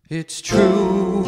It's true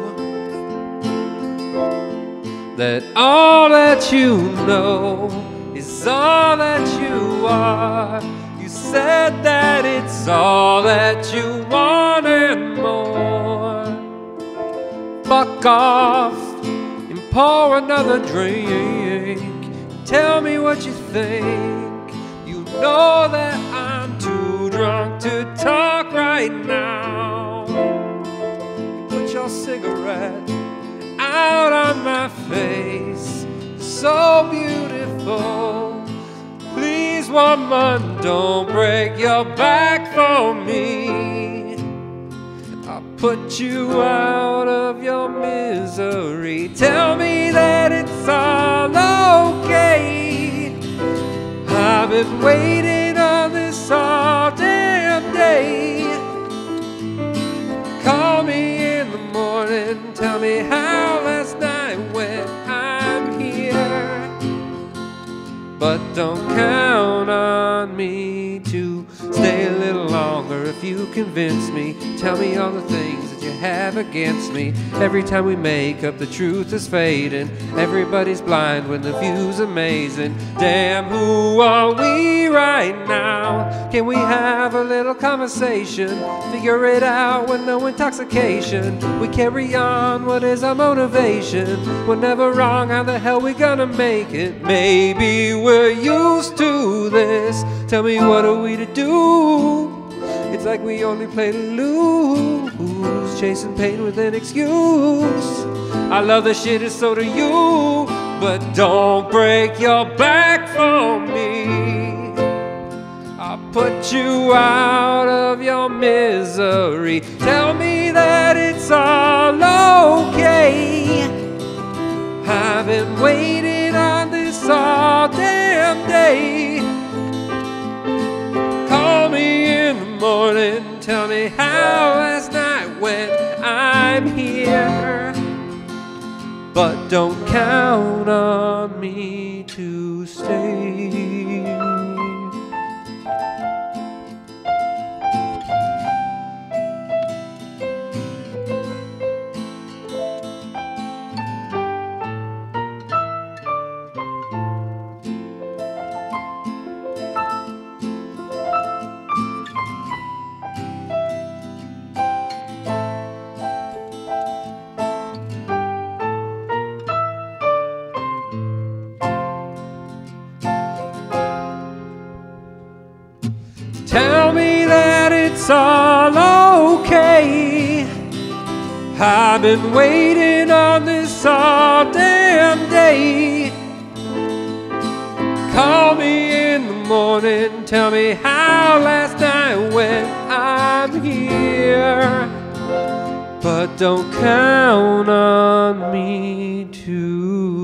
that all that you know is all that you are. You said that it's all that you want and more. Fuck off and pour another drink. Tell me what you think. You know that I'm too drunk to talk right now. Put your cigarette out on my face, so beautiful. Please, woman, don't break your back for me. I'll put you out of your misery. Tell me that it's all okay. I've been waiting on this all damn day. Call me in the morning, tell me how last night went. I'm here, but don't count on me to stay a little longer. If you convince me, tell me all the things that you have against me. Every time we make up, the truth is fading. Everybody's blind when the view's amazing. Damn, who are we right now? Can we have a little conversation? Figure it out with no intoxication. We carry on, what is our motivation? We're never wrong, how the hell we gonna make it? Maybe we're used to this. Tell me, what are we to do? It's like we only play to lose, chasing pain with an excuse. I love the shit, and so do you, but don't break your back for me. I'll put you out of your misery. Tell me that it's all okay. I've been waiting on this all damn day. Call me in the morning, tell me how last night went. I'm here, but don't count on me to stay. Tell me that it's all okay. I've been waiting on this all damn day. Call me in the morning, tell me how last night went. I'm here, but don't count on me to